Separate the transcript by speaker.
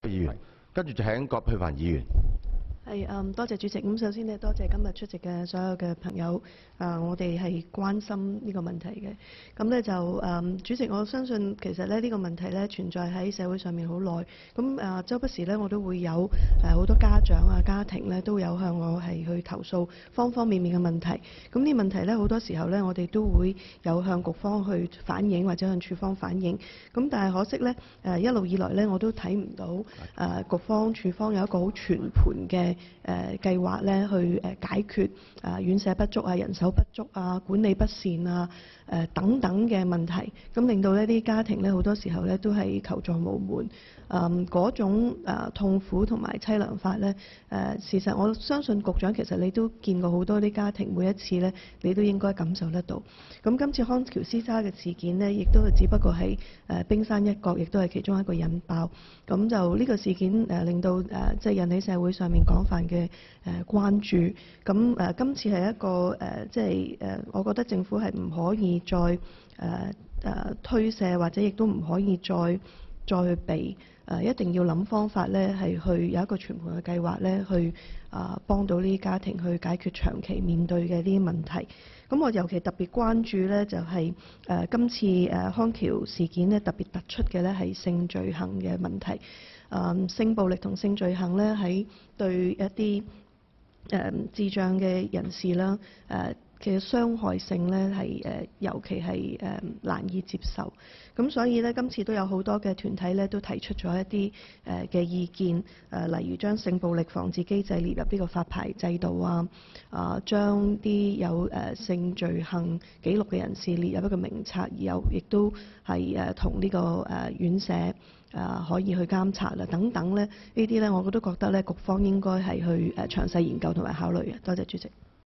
Speaker 1: 議員，跟住就請葛珮帆議員。
Speaker 2: 多謝主席。咁首先呢，多謝今日出席嘅所有嘅朋友。我哋係關心呢個問題嘅。咁呢就主席，我相信其實呢個問題呢存在喺社會上面好耐。咁周不時呢，我都會有好多家長啊、家庭呢都有向我係去投訴方方面面嘅問題。咁呢問題呢，好多時候呢，我哋都會有向局方去反映或者向處方反映。咁但係可惜呢，一路以來呢，我都睇唔到局方、處方有一個好全盤嘅計劃咧，去解決院舍不足啊、人手不足啊、管理不善啊、等等嘅問題，咁令到呢啲家庭咧好多時候咧都係求助無門。嗰種痛苦同埋凄涼法咧，事實我相信局長其實你都見過好多啲家庭，每一次咧你都應該感受得到。咁今次康橋之家嘅事件呢，亦都係只不過係冰山一角，亦都係其中一個引爆。咁就呢個事件令到即係引起社會上面廣泛嘅關注。咁今次係一個即係我覺得政府係唔可以再推卸，或者亦都唔可以再去避。一定要諗方法咧，係去有一個全盤嘅計劃咧，去幫到呢啲家庭去解決長期面對嘅呢啲問題。咁我尤其特別關注咧，就係今次康橋事件咧，特別突出嘅咧係性罪行嘅問題。性暴力同性罪行咧，喺對一啲智障嘅人士啦，嘅傷害性咧係尤其係難以接受。咁所以咧，今次都有好多嘅團體咧都提出咗一啲嘅意見，例如將性暴力防治機制列入呢個發牌制度啊，將啲有性罪行記錄嘅人士列入一個名冊，而又亦都係同呢個院舍可以去監察啦等等咧，呢啲咧我都覺得咧局方應該係去詳細研究同埋考慮嘅。多謝主席。